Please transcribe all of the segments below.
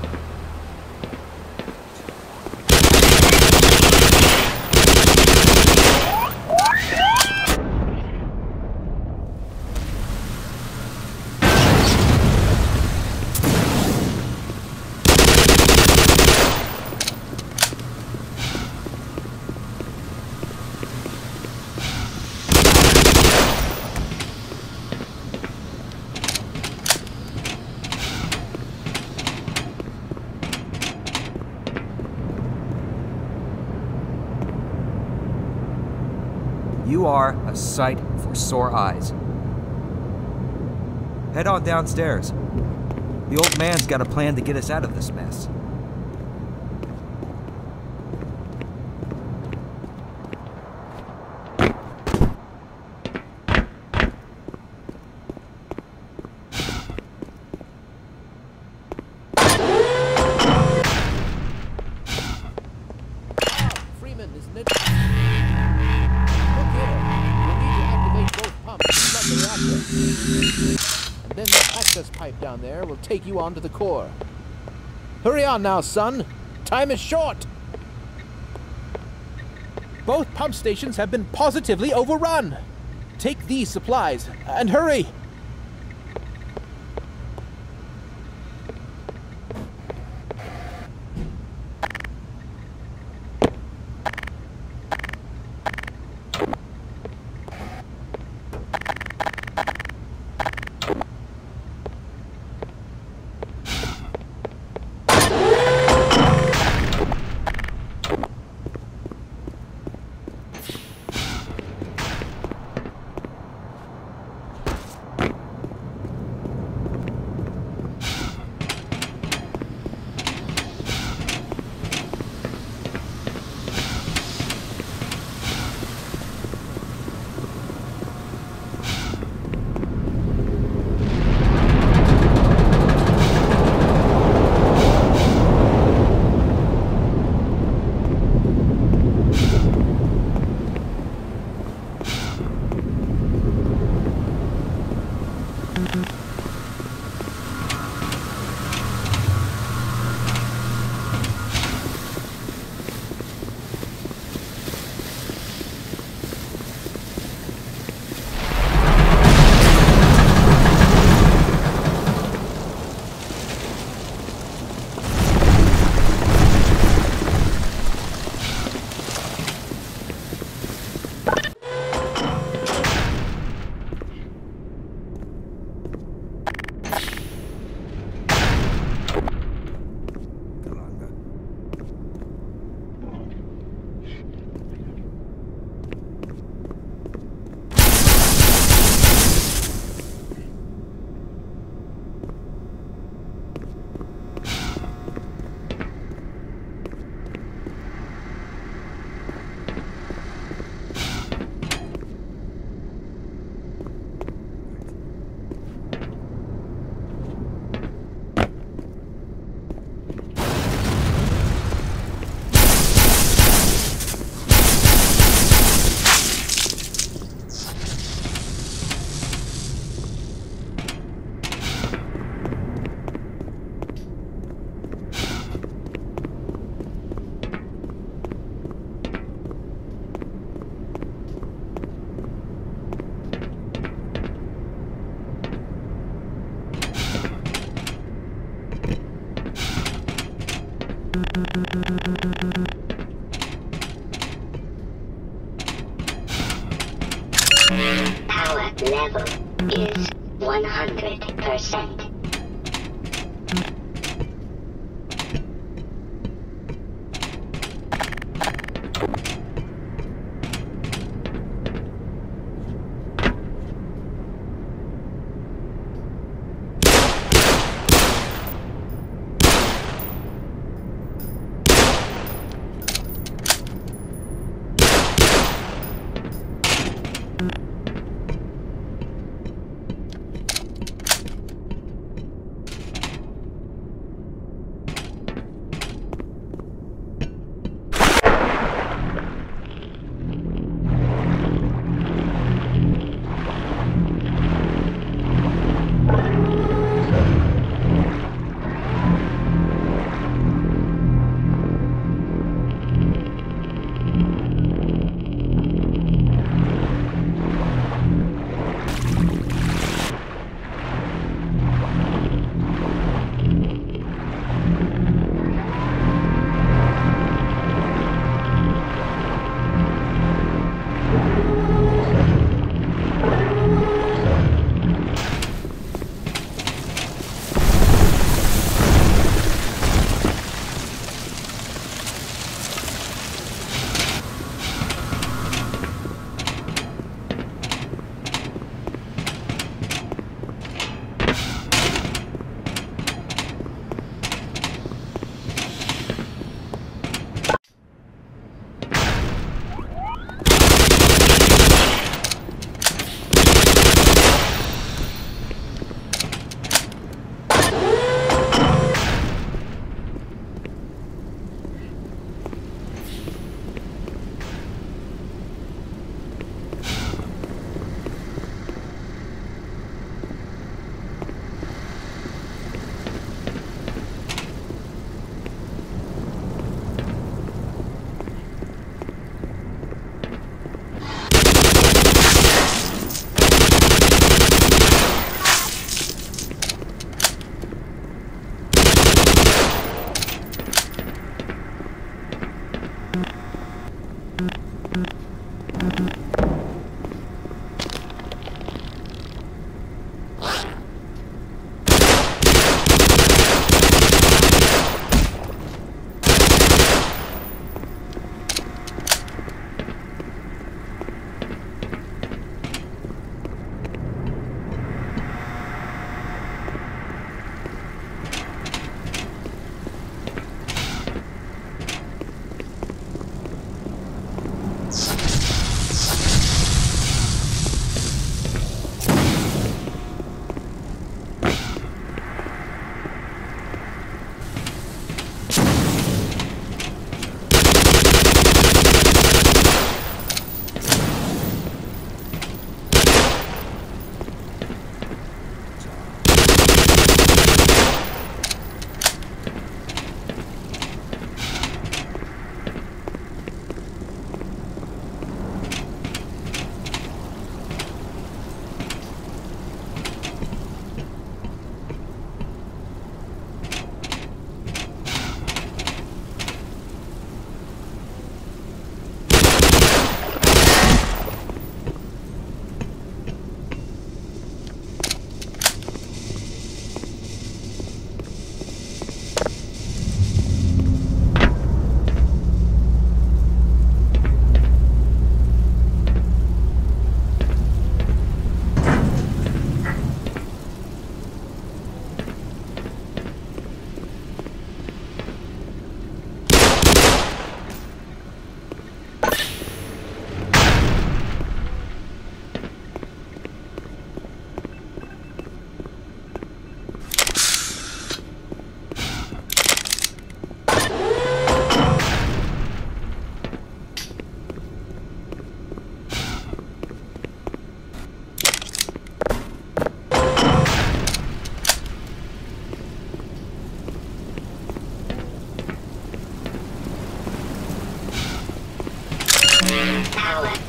You are a sight for sore eyes. Head on downstairs. The old man's got a plan to get us out of this mess. Freeman, isn't it? Look here. You'll need to activate both pumps to start the reactor. And then that access pipe down there will take you onto the core. Hurry on now, son. Time is short. Both pump stations have been positively overrun. Take these supplies and hurry. Power level is 100%.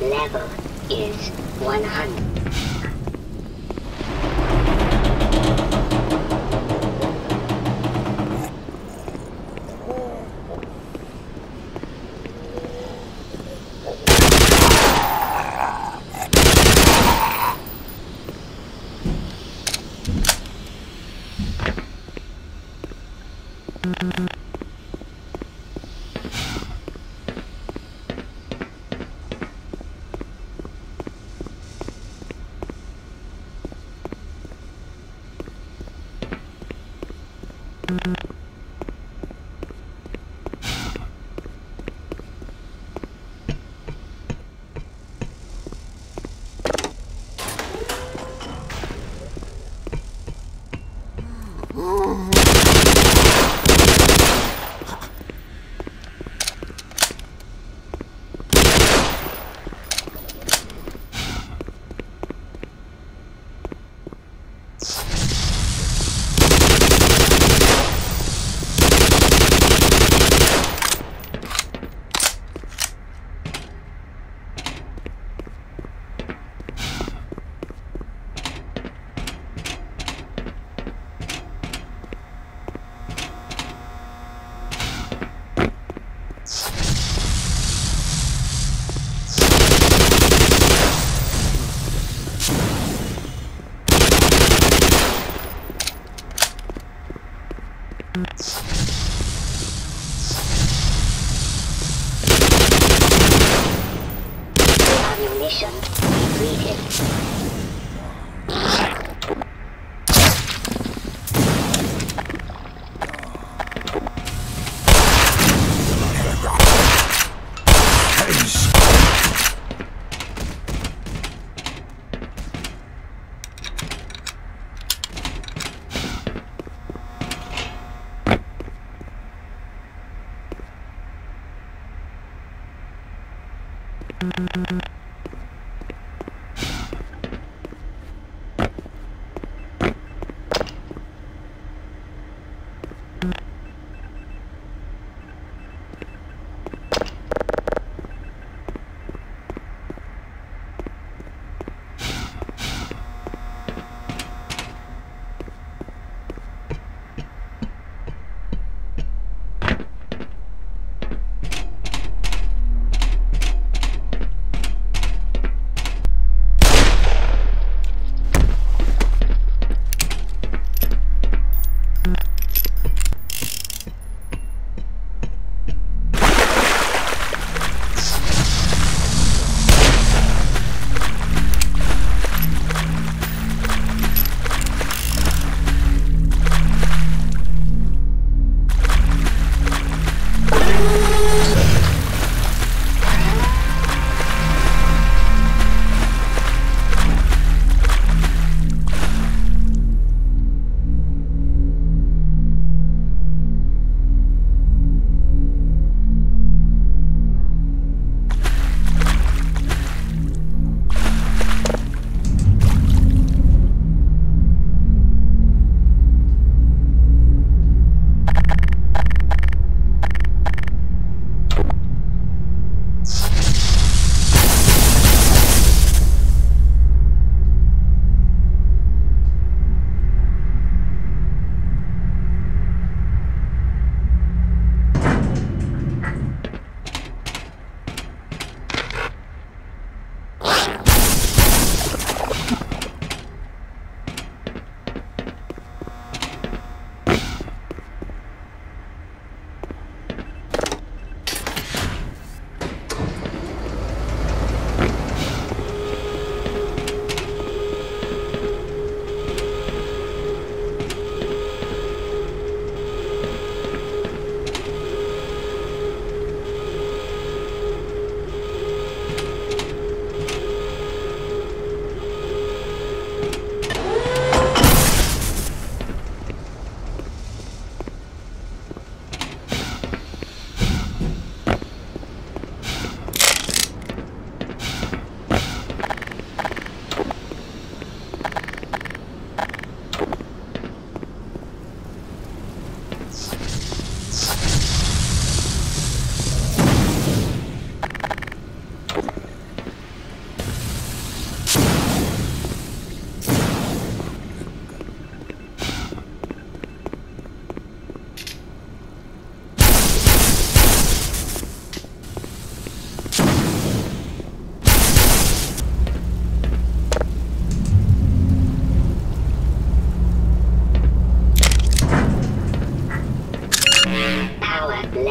level is 100. Mission completed.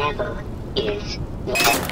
level is 1.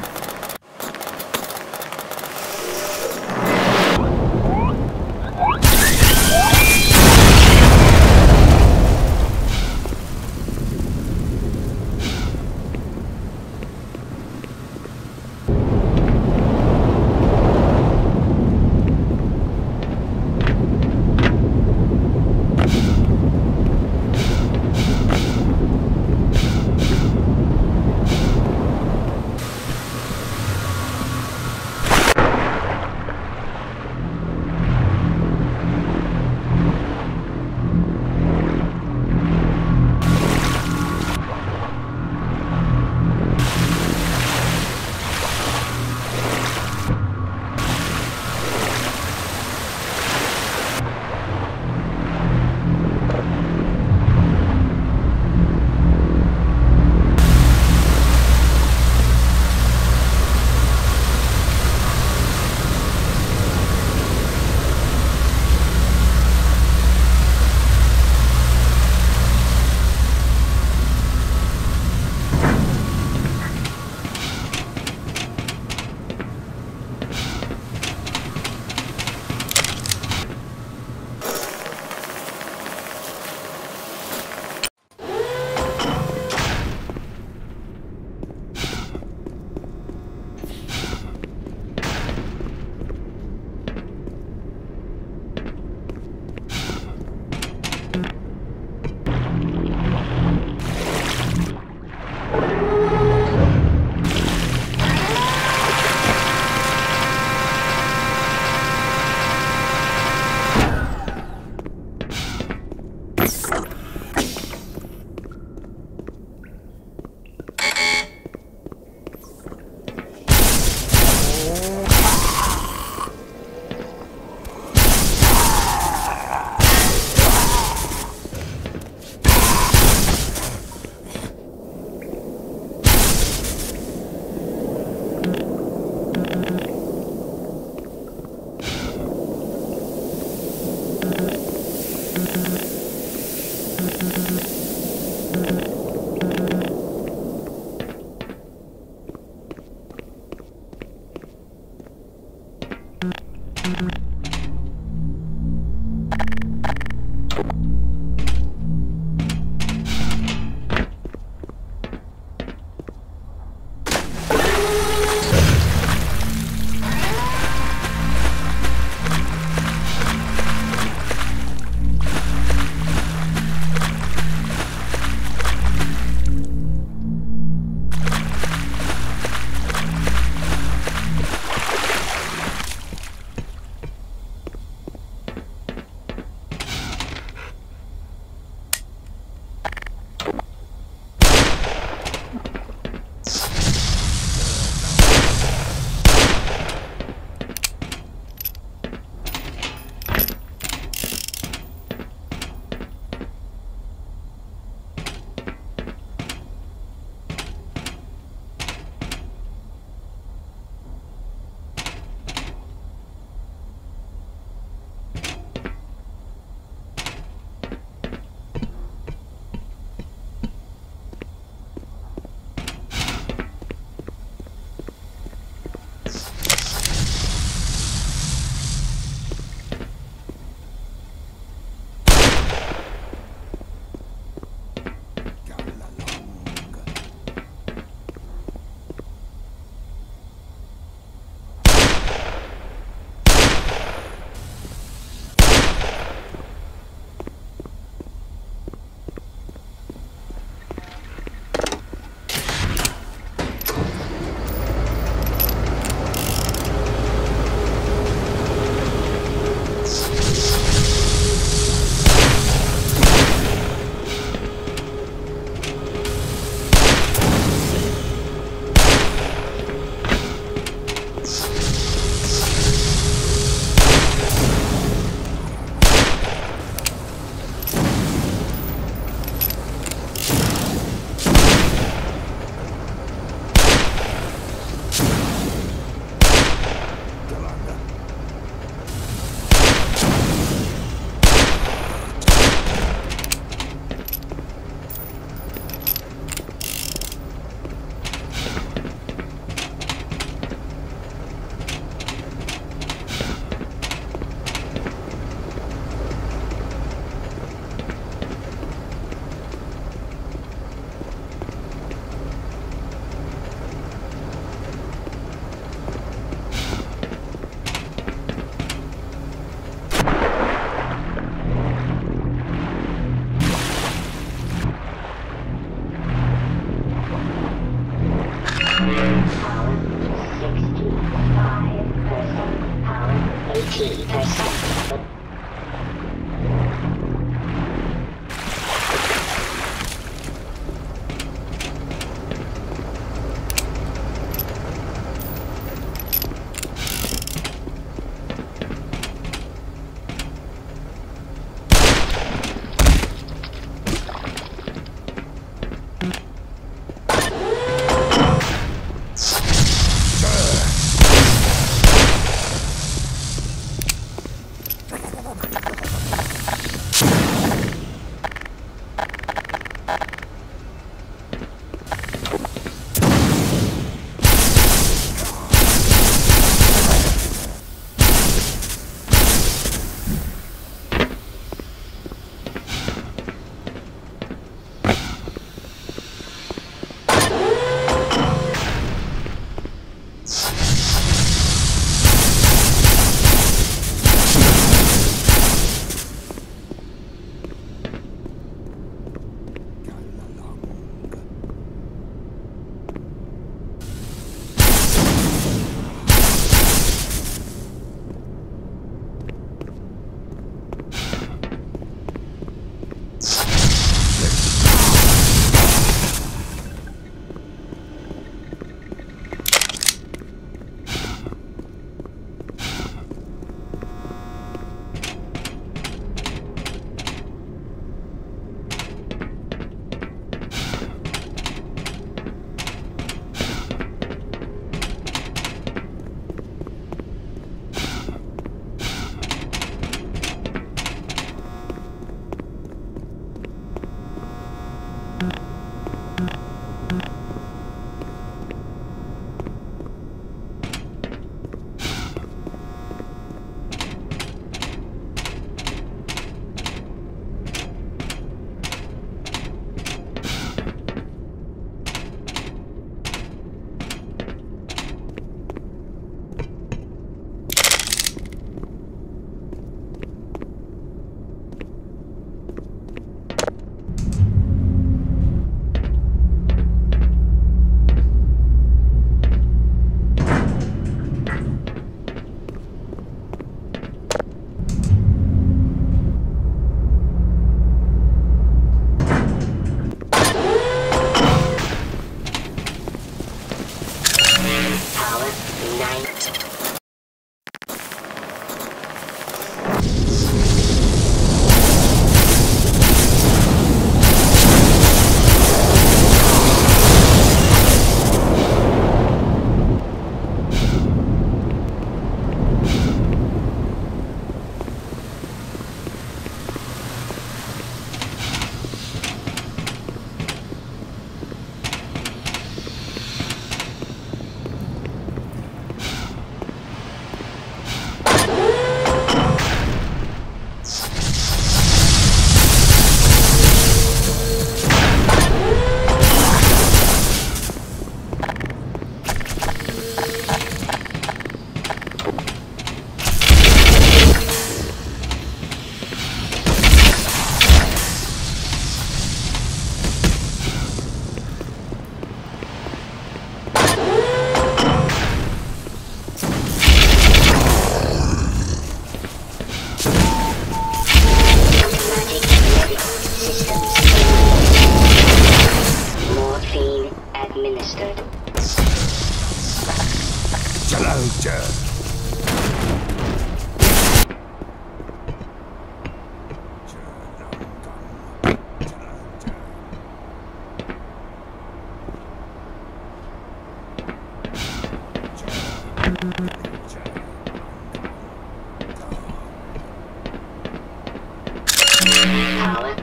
Power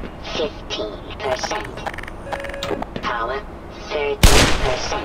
15%. Power 30%.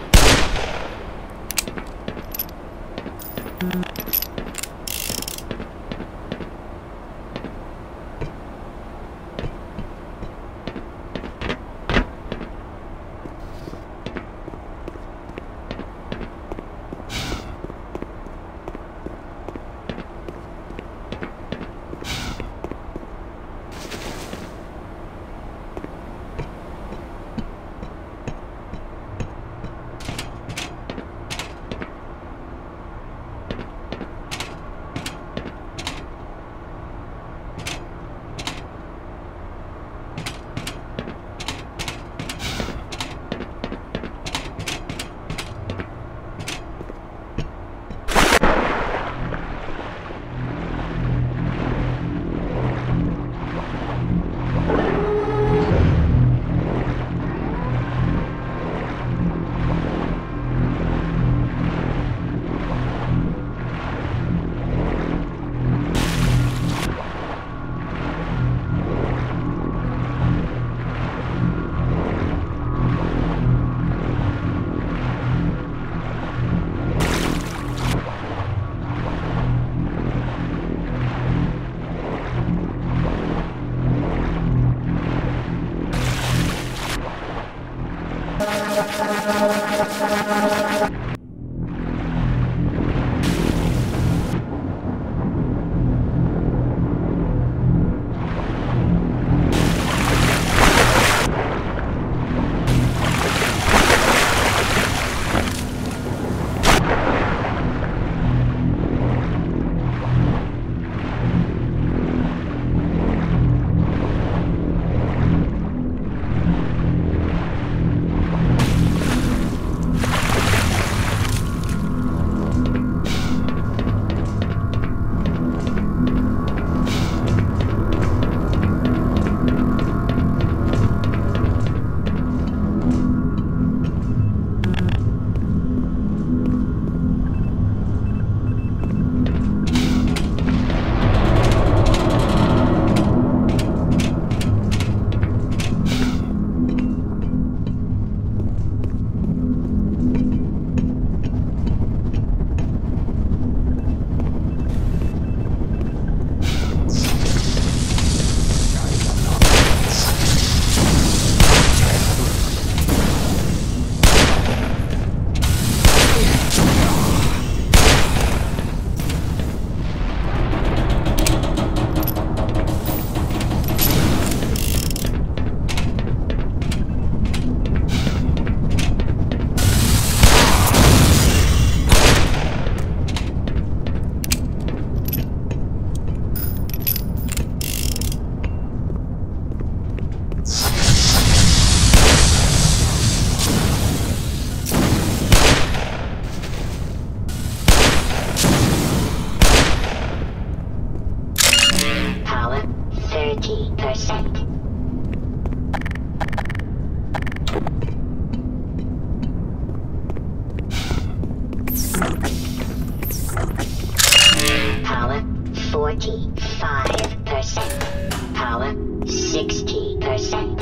45%. Power 60%.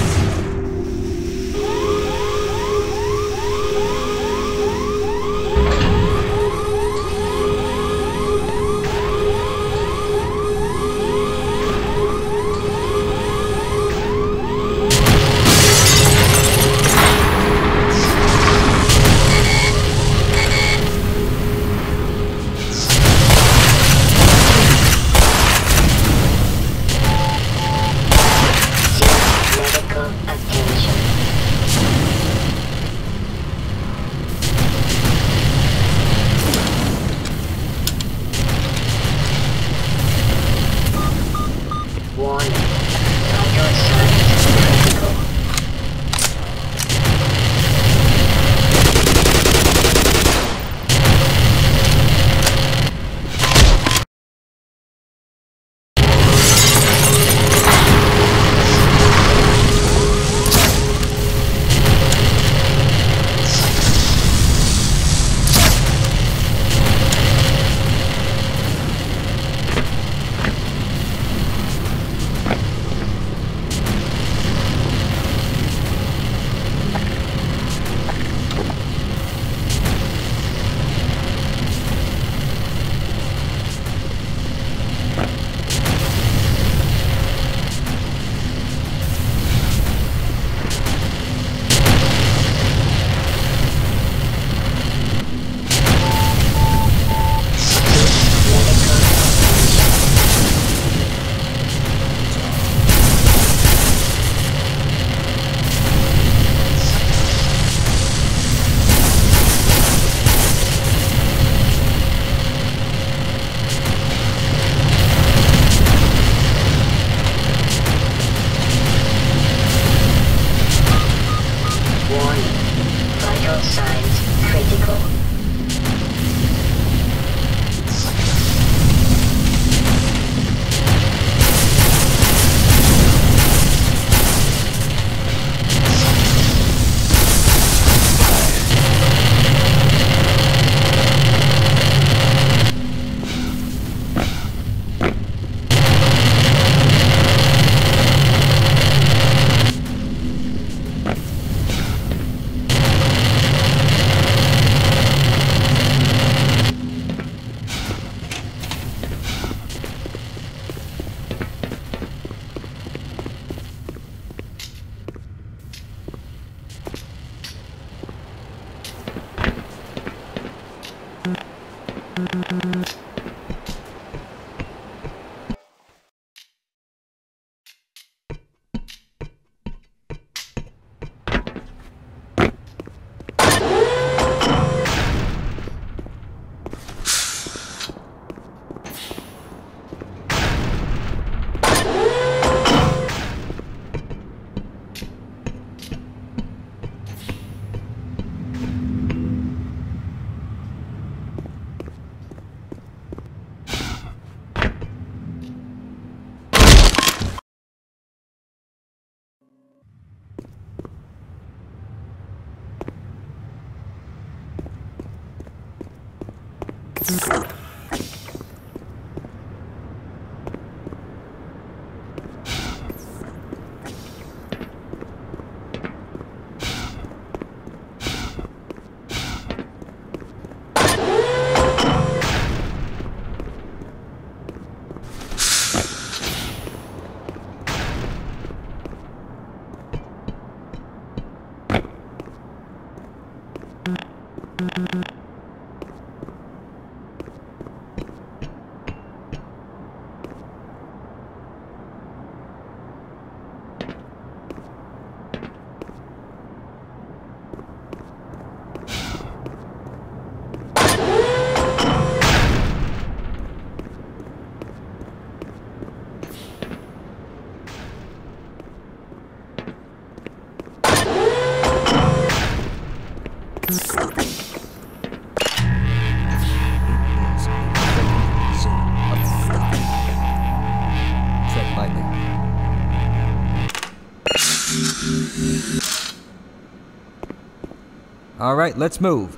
All right, let's move.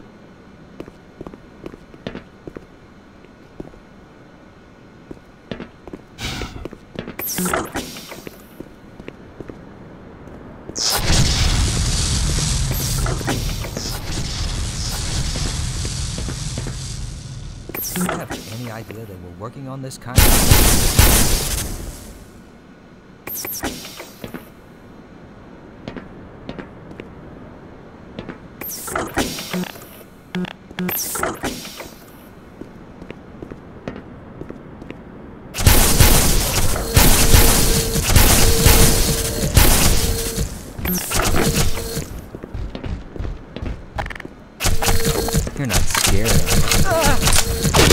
Do you have any idea they were working on this kind of... You're not scared of it.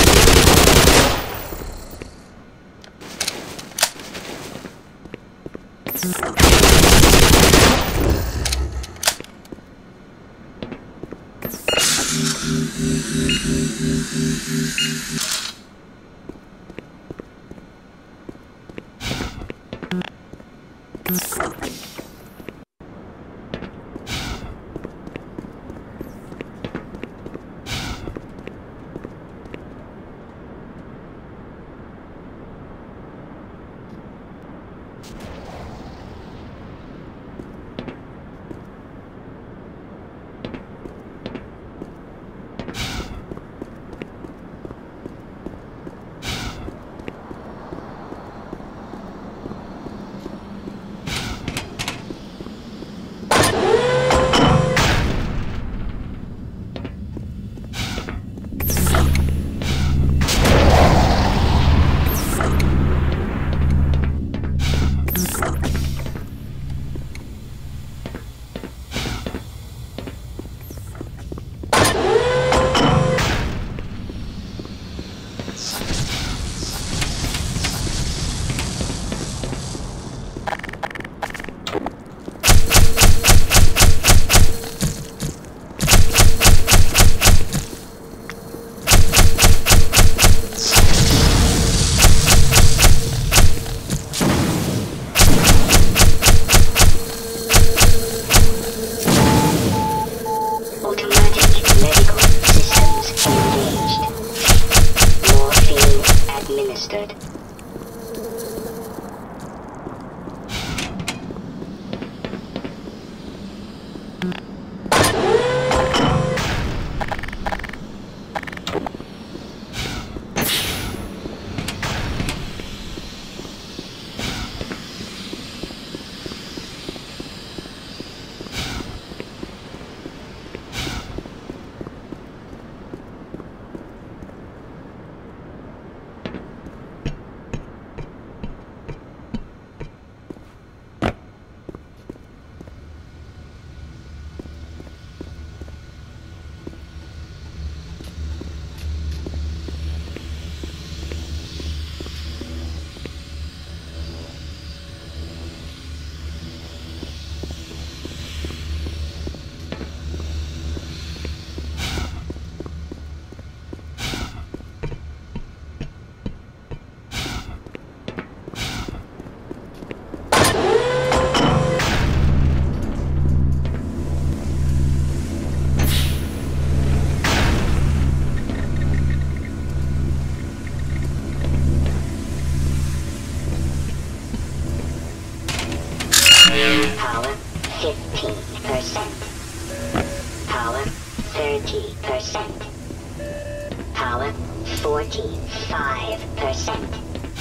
Power 15%. Power 30%. Power 45%.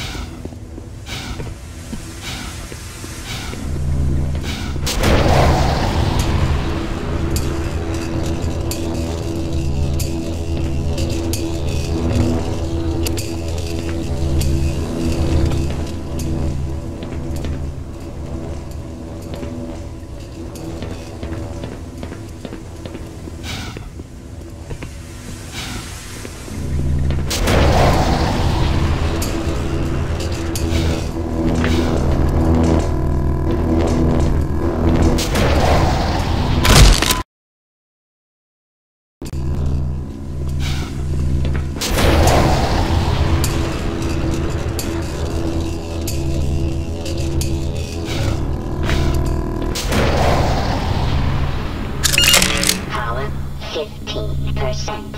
Power 15%.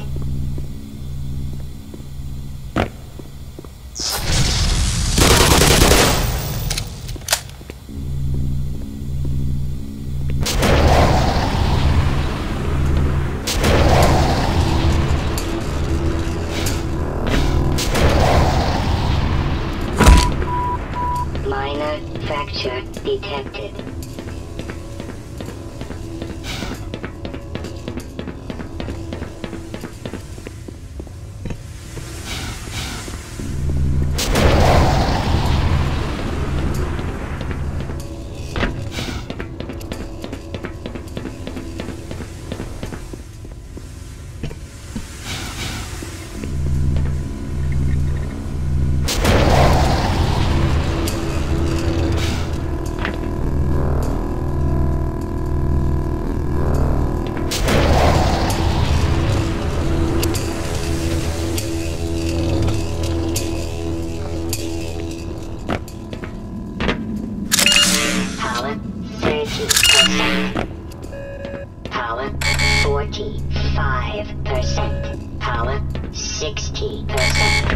55%. Power 60%.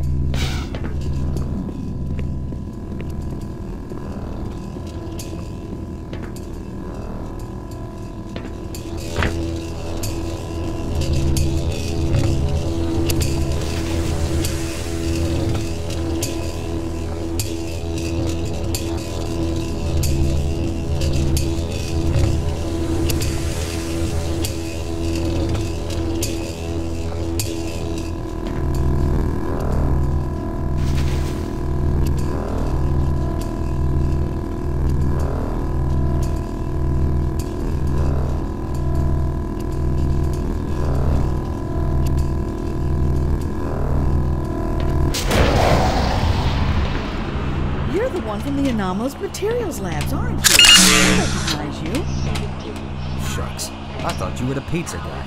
You're the one from the anomalous materials labs, aren't you? I recognize you. Shucks. I thought you were the pizza guy.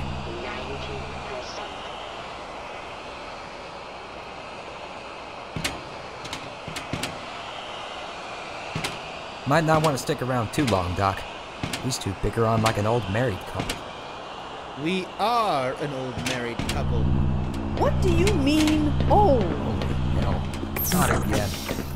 90%. Might not want to stick around too long, Doc. These two bicker on like an old married couple. We are an old married couple. What do you mean, old? Holy hell. Not again.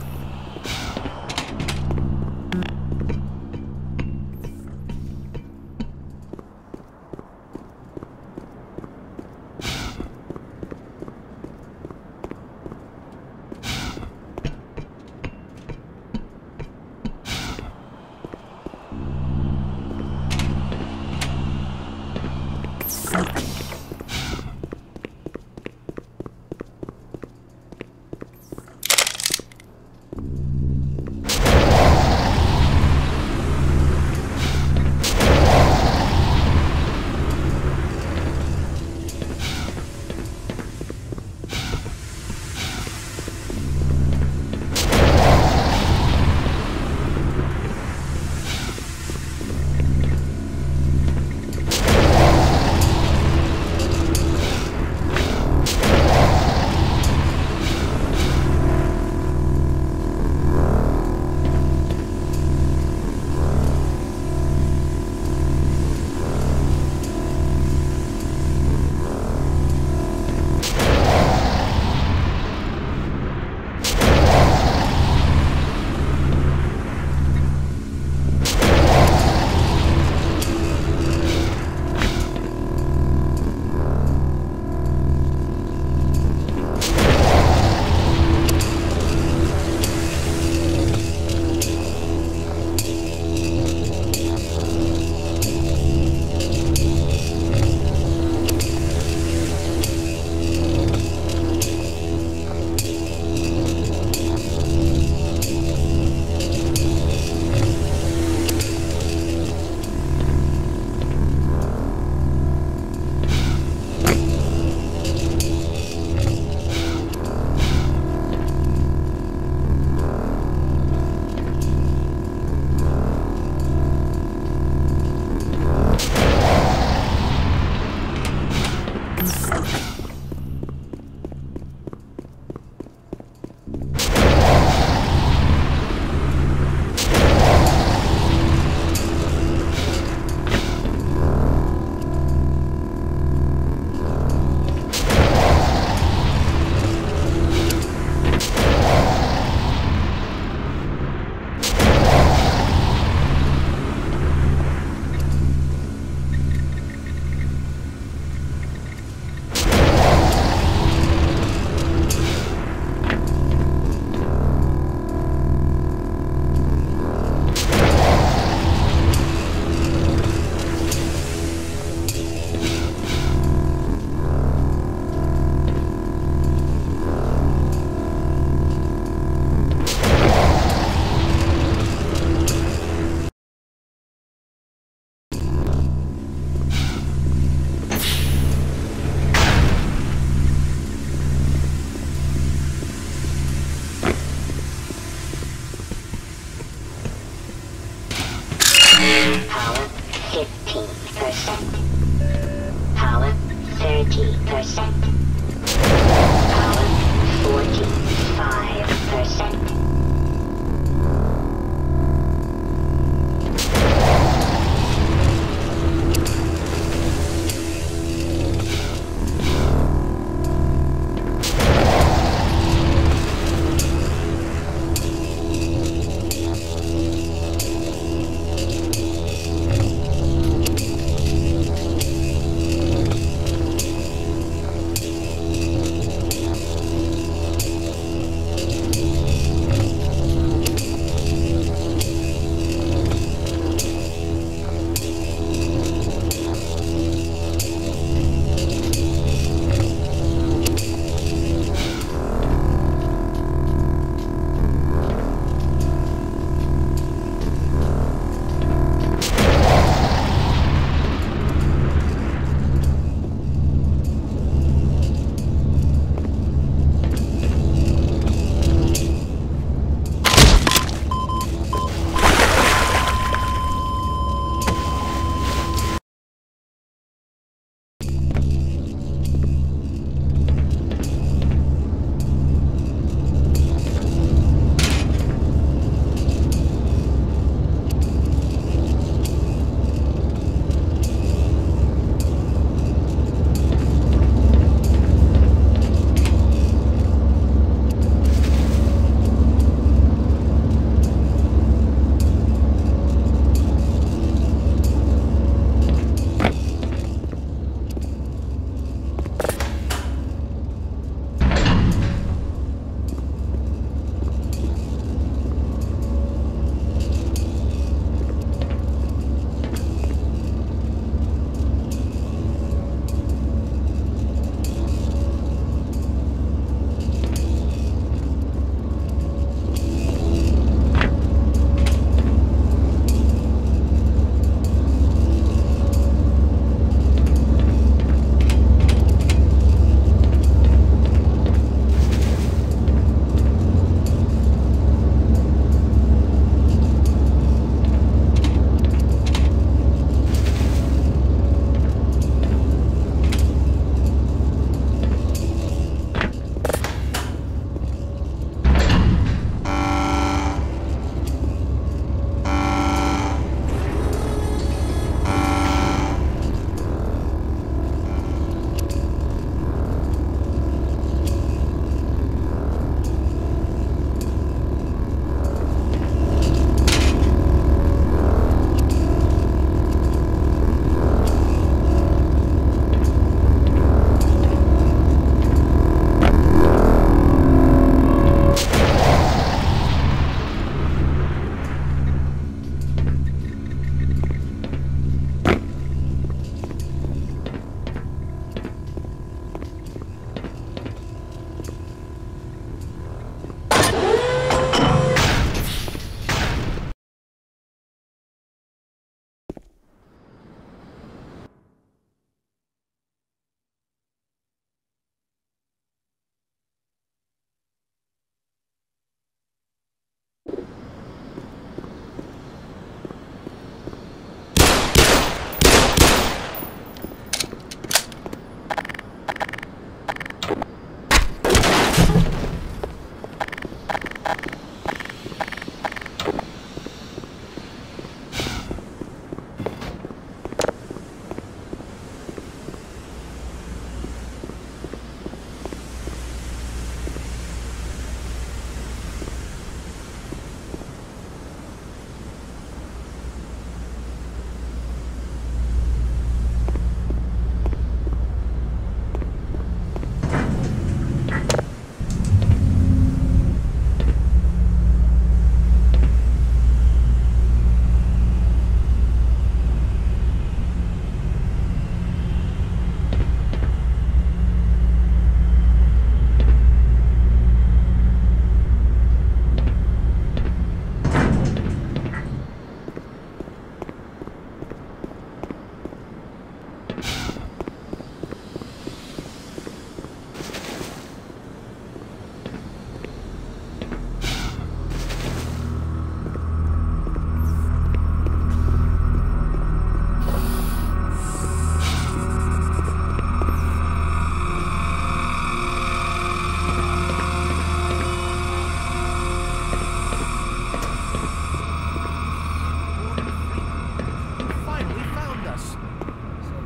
Power 15%. Power 30%. Power 45%.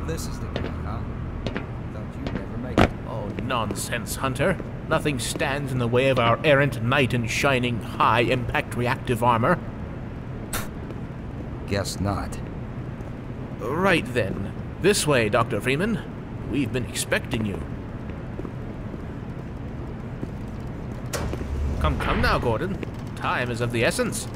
this is the guy, huh? Thought you'd never make it. Oh, nonsense, Hunter. Nothing stands in the way of our errant knight in shining high-impact reactive armor. Guess not. Right then. This way, Dr. Freeman. We've been expecting you. Come now, Gordon. Time is of the essence.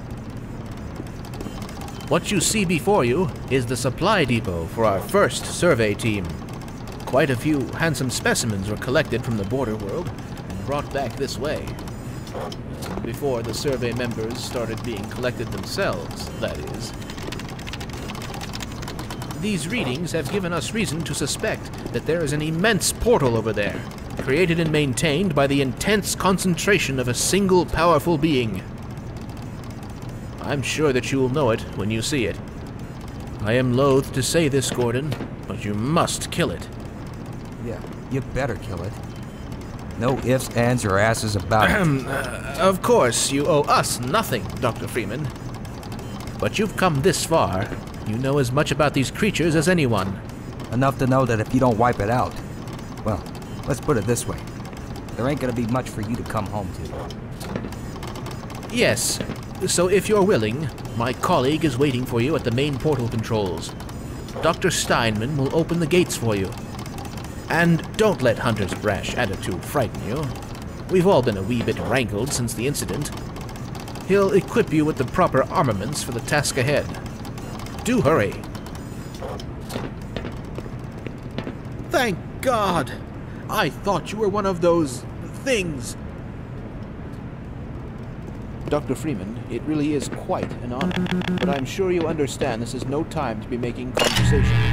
What you see before you is the supply depot for our first survey team. Quite a few handsome specimens were collected from the border world and brought back this way. Before the survey members started being collected themselves, that is. These readings have given us reason to suspect that there is an immense portal over there, created and maintained by the intense concentration of a single powerful being. I'm sure that you will know it when you see it. I am loath to say this, Gordon, but you must kill it. Yeah, you better kill it. No ifs, ands, or asses about it. Of course, you owe us nothing, Dr. Freeman. But you've come this far. You know as much about these creatures as anyone. Enough to know that if you don't wipe it out, well, let's put it this way. There ain't gonna be much for you to come home to. Yes. So if you're willing, my colleague is waiting for you at the main portal controls. Dr. Steinman will open the gates for you. And don't let Hunter's brash attitude frighten you. We've all been a wee bit rankled since the incident. He'll equip you with the proper armaments for the task ahead. Do hurry. Thank God! I thought you were one of those things. Dr. Freeman, it really is quite an honor, but I'm sure you understand this is no time to be making conversation.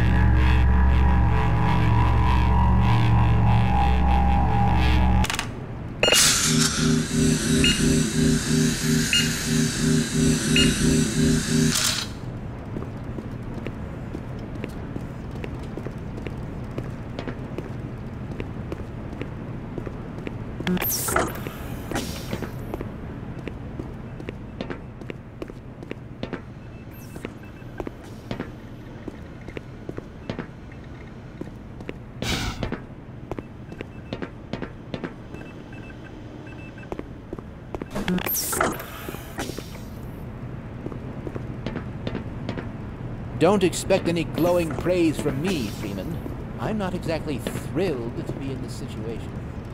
Don't expect any glowing praise from me, Freeman. I'm not exactly thrilled to be in this situation.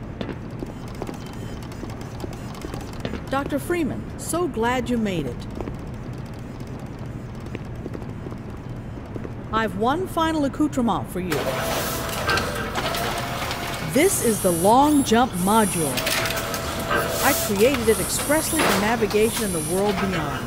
Dr. Freeman, so glad you made it. I've one final accoutrement for you. This is the long jump module. I created it expressly for navigation in the world beyond.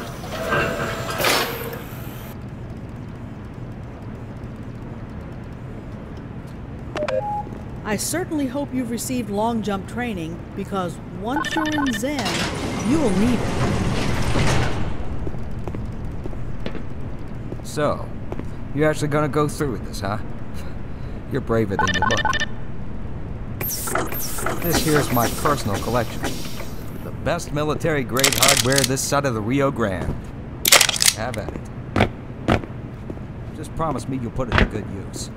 I certainly hope you've received long jump training, because once you're in Zen, you will need it. So, you're actually gonna go through with this, huh? You're braver than you look. This here's my personal collection. The best military-grade hardware this side of the Rio Grande. Have at it. Just promise me you'll put it to good use.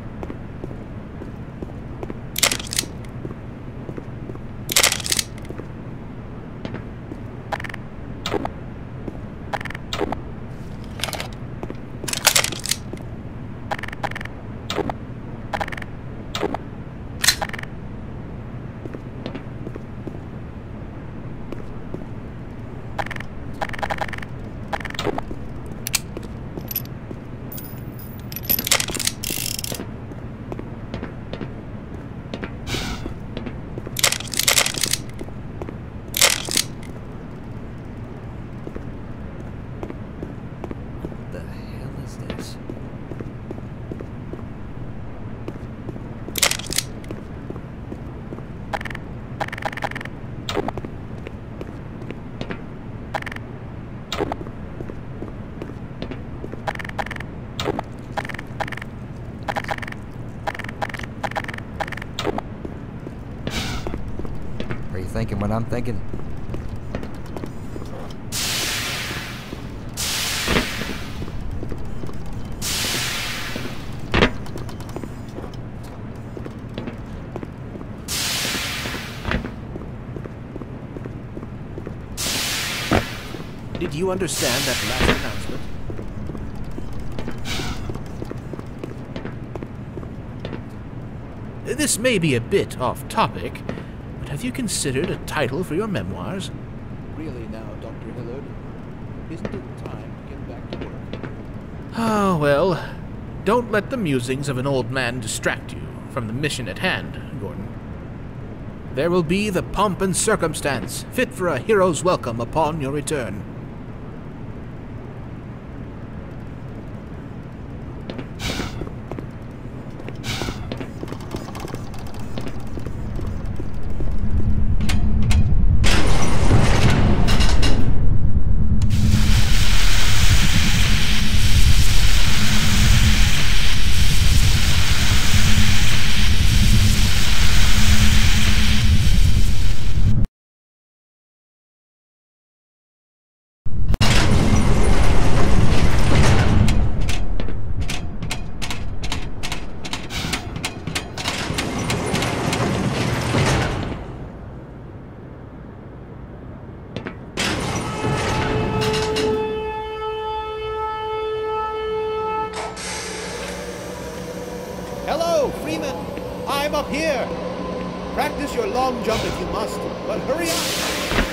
Thinking what I'm thinking. do you understand that last announcement? This may be a bit off topic, but have you considered a title for your memoirs? Really now, Dr. Hillard, isn't it time to get back to work? Oh, well, don't let the musings of an old man distract you from the mission at hand, Gordon. There will be the pomp and circumstance fit for a hero's welcome upon your return. Hello, Freeman! I'm up here! Practice your long jump if you must, but hurry up!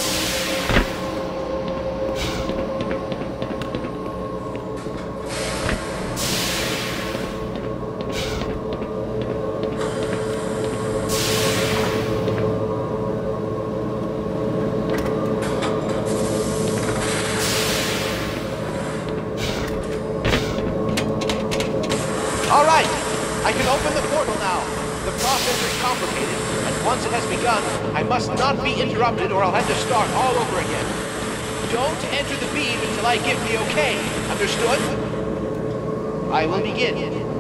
All right! I can open the portal now. The process is complicated, and once it has begun, I must not be interrupted or I'll have to start all over again. Don't enter the beam until I give the okay. Understood? I will begin.